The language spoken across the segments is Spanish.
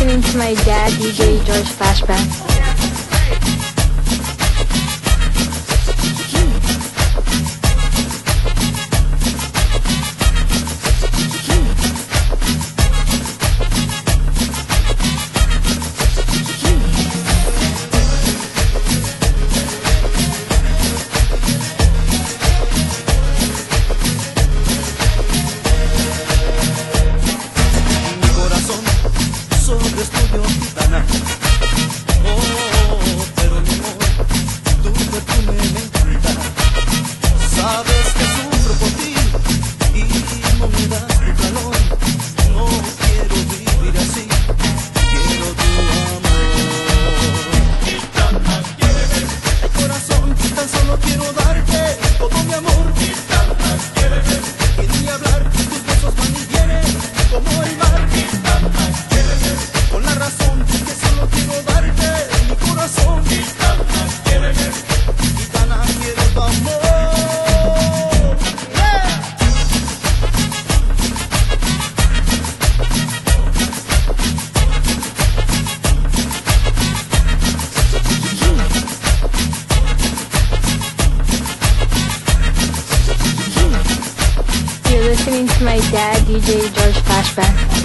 listening to my dad, DJ George FLaShBaCk. Sobre estudio gitana. Oh, pero mi amor, tu perfume me encanta. Sabes que sufro por ti y no me das tu calor. No quiero vivir así, quiero tu amor. Gitana, quiere ay corazón, tan solo quiero darte todo mi amor. Gitana, quiere y ni hablar, tus besos van y vienen como el mar. Gitana, con la razón que solo quiero darte mi corazón. Gitana, quiere gitana, quiero tu amor. You're listening to my dad, DJ George FLaShBaCk.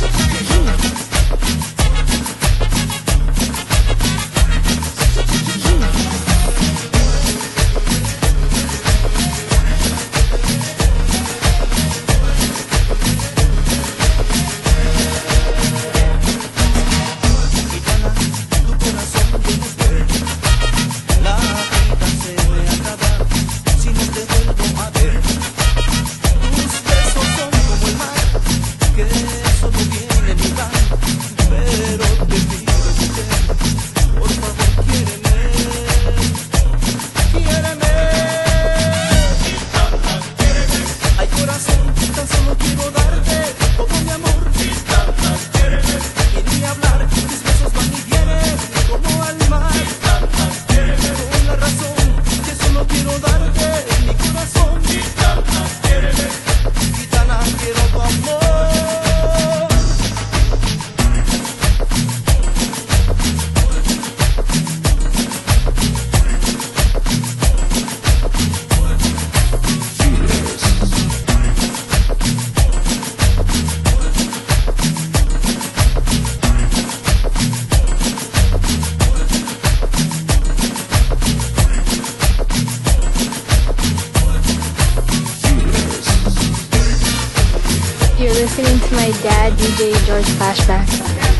You're listening to my dad, DJ George FLaShBaCk.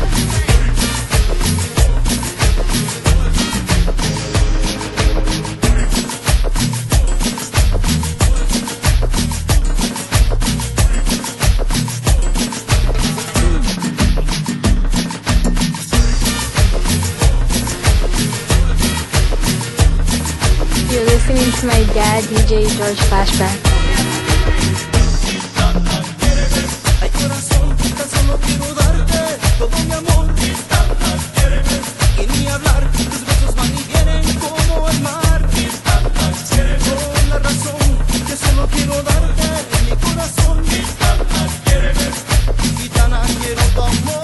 You're listening to my dad, DJ George FLaShBaCk. Ay corazón, tan solo quiero darte todo mi amor. Y ni hablar, tus besos van y vienen como el mar. Con la razón que solo quiero darte mi corazón. Gitana, quiero tu amor.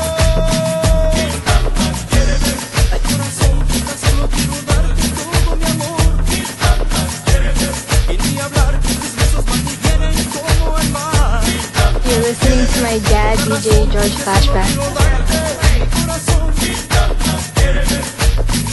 Ay corazón, tan solo quiero darte todo mi amor. Y ni hablar, tus besos van y vienen como el mar. You're listening to my dad, DJ George FLaShBaCk.